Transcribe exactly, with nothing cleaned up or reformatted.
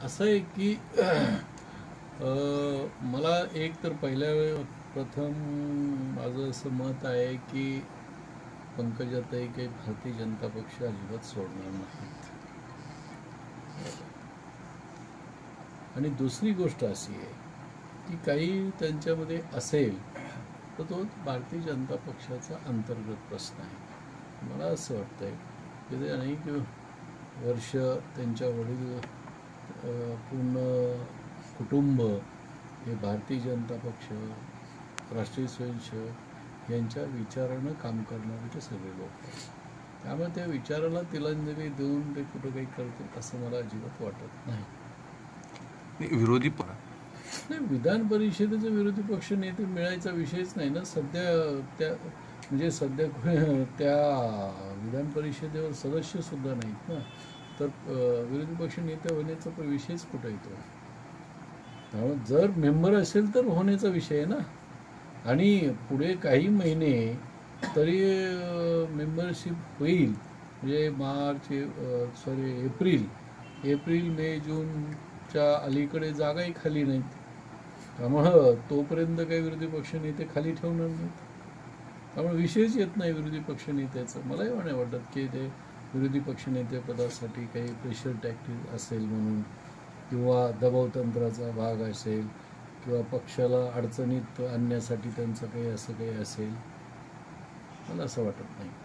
असं आहे की अ, मला एक तर पहिल्या वेळ प्रथम माझं असं मत आहे की पंकजाताई काही भारतीय जनता पक्ष अजिबात सोडणार नाहीत. आणि दुसरी गोष्ट अशी आहे की काही त्यांच्यामध्ये असेल तर तो भारतीय जनता पक्षाचा अंतर्गत प्रश्न आहे. मला असं वाटतंय की ते अनेक वर्ष त्यांच्या वडील पूर्ण कुटुंब हे भारतीय जनता पक्ष, राष्ट्रीय स्वयंसेवक यांच्या विचारानं काम करणारे ते सगळे लोक आहेत. त्यामुळे त्या विचाराला तिलांजली देऊन ते कुठं काही करतील असं मला अजिबात वाटत नाही. विरोधी नाही, विधान परिषदेचे विरोधी पक्ष नेते मिळायचा विषयच नाही ना सध्या. त्या म्हणजे सध्या त्या विधान परिषदेवर सदस्य सुद्धा नाहीत ना, तर विरोधी पक्ष नेते होण्याचा पण विषयच कुठं येतो. त्यामुळे जर मेंबर असेल तर होण्याचा विषय आहे ना. आणि पुढे काही महिने तरी मेंबरशिप होईल, म्हणजे March sorry April April May जूनच्या अलीकडे जागाही खाली नाहीत. त्यामुळं तोपर्यंत काही विरोधी पक्ष नेते खाली ठेवणार नाहीत. त्यामुळे विषयच येत नाही विरोधी पक्ष नेत्याचं. मलाही नाही वाटत की ते विरोधी पक्षनेतेपदासाठी काही प्रेशर टॅक्टिक असेल म्हणून, किंवा दबावतंत्राचा भाग असेल, किंवा पक्षाला अडचणीत आणण्यासाठी त्यांचं काही असं काही असेल, मला असं वाटत नाही.